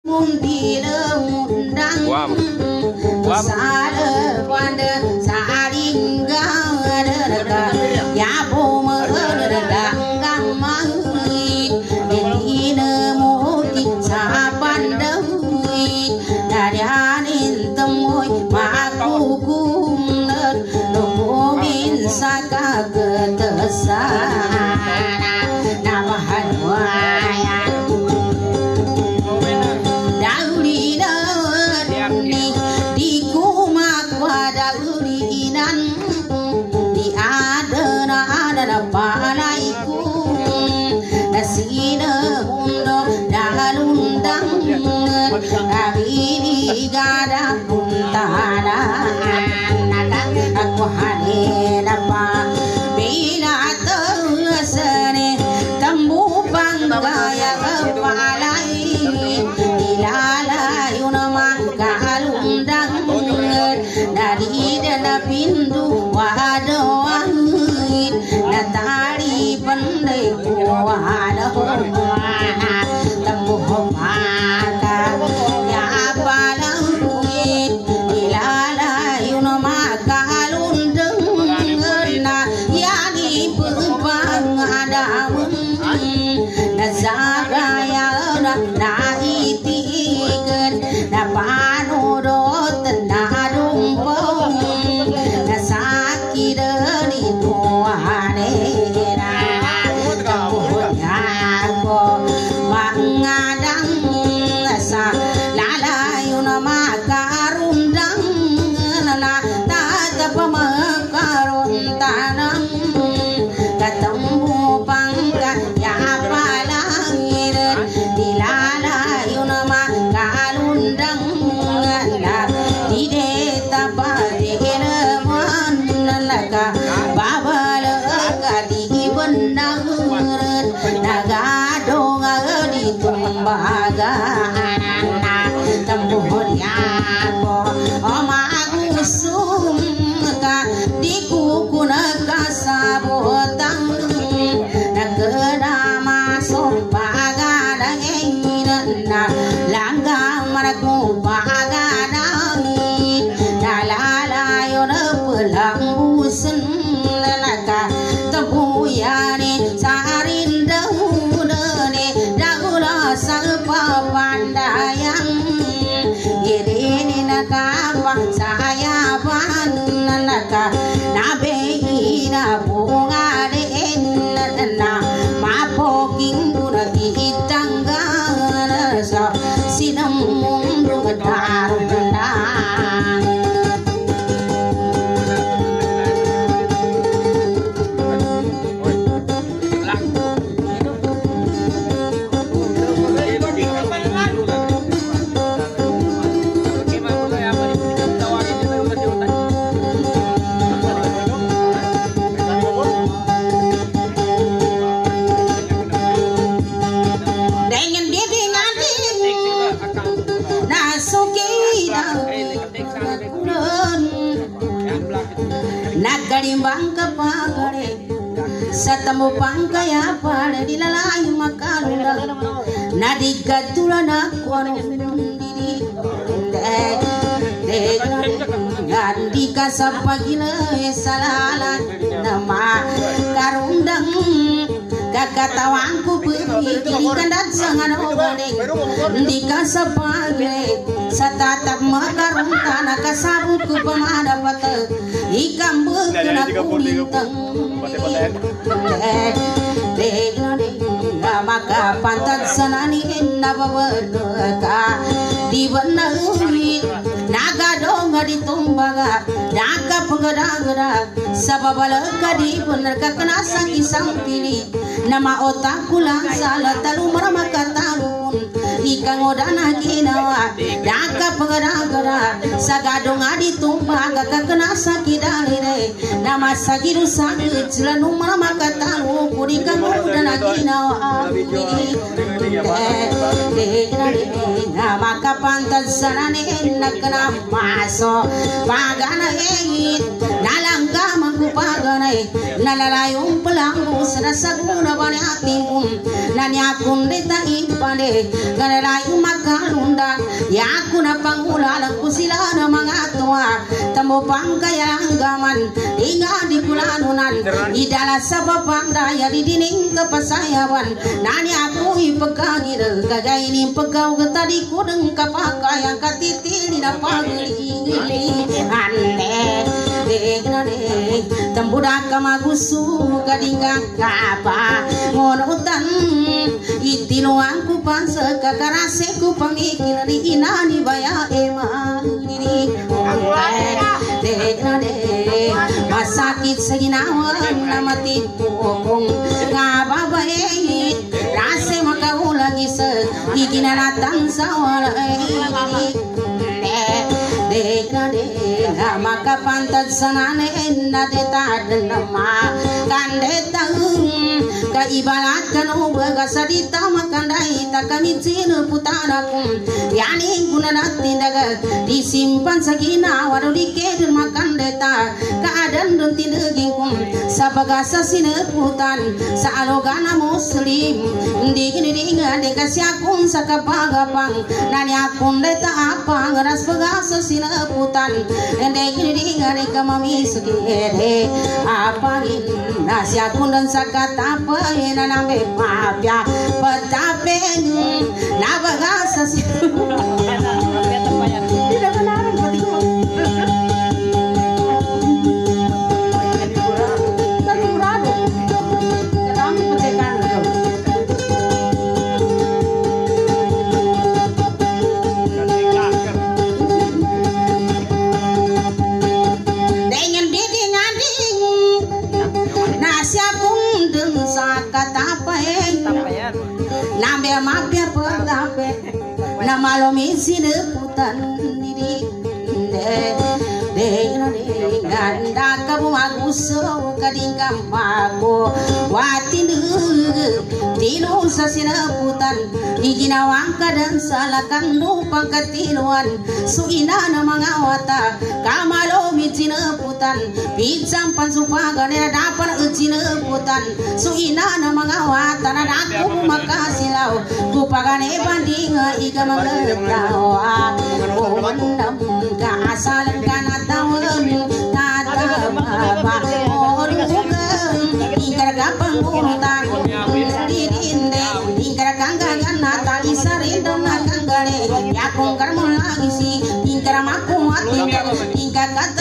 Nagarimbang kapagare Satamu pangkaya pada dilalai makalundang Nadigatula nakwano diri Nandika sapagila salalan Nama karundang Kakatawangku berpikiran dan sangat obodeng Ndika sapagile Satatap makarunta nakasabutku pemadapat Ikam berkena kulintang Maka pantat sanani nabawedeka Di benahi naga donga ditumbaga Naga penggada-gada Sababalaka di bener kena sang pilih Nama otakku lang salah talu meramaka talun Ikang odana ginawa Naga penggada-gada Sagadong ditumbaga kena sakit dalire Nama sagiru sakit Selanu meramaka talu Kurikang odana ginawa Maka pantas sanane nakna maso pagana engit nalangka ku paganay nalalayong palanggo sa nasaguna ba ni ating nanyakon de ta ipande nalalayong magkalundag yako na pangulalang ko sila na mga tuwa tamo pang kayang gaman inga di kulanunan idala sa papandaya di dining kapasayawan nani ako ipagkangin kagay ni pagkaw tadi ko ng kapakayang katitili na pag-iingili ande degnane tambudak ka magusu kadinggang kapa ngonutan itinuan ku pansa kakarase ku pangikil di inani baya emang ini degnane masakit sa ginawan na matipukong ngababae rase makaulang isa iginanatan sa walay makapantad sa nanin na detad nama kandetang kaibalat kanubaga sa dita makanday takamit putana kung yaning guna natin daga disimpan sa ginawa do diked makandeta kaadan dun tinaging kung sa bagasa sineputan sa alogana muslim hindi kiniringan di kasi akong sa kapagapang nanyakong deta apang ras bagasa sineputan hindi kiniringan di kamamisukire apangin nasya kundan sa katapay na namin mapya patapin na bagasa sineputan tidak benar pati ko nambe mapya patape na malomi sineputan diri de ganda kabu maguso kadingkam mago watin tino sa sineputan iginawang kadan salakan lupang katiluan suina na mga wata kamalomi sineputan pinsang pansupagan na dapat sineputan suina na mga wata na dako makasilaw kupagane banding iga magtawa o mandam kaasalan ka na tawon tatama orugan ingkaragapang urutan didinde ingkaraganggagan na tali sarindong nakangale yakong karmon lagi si ingkaramakumat ingkakat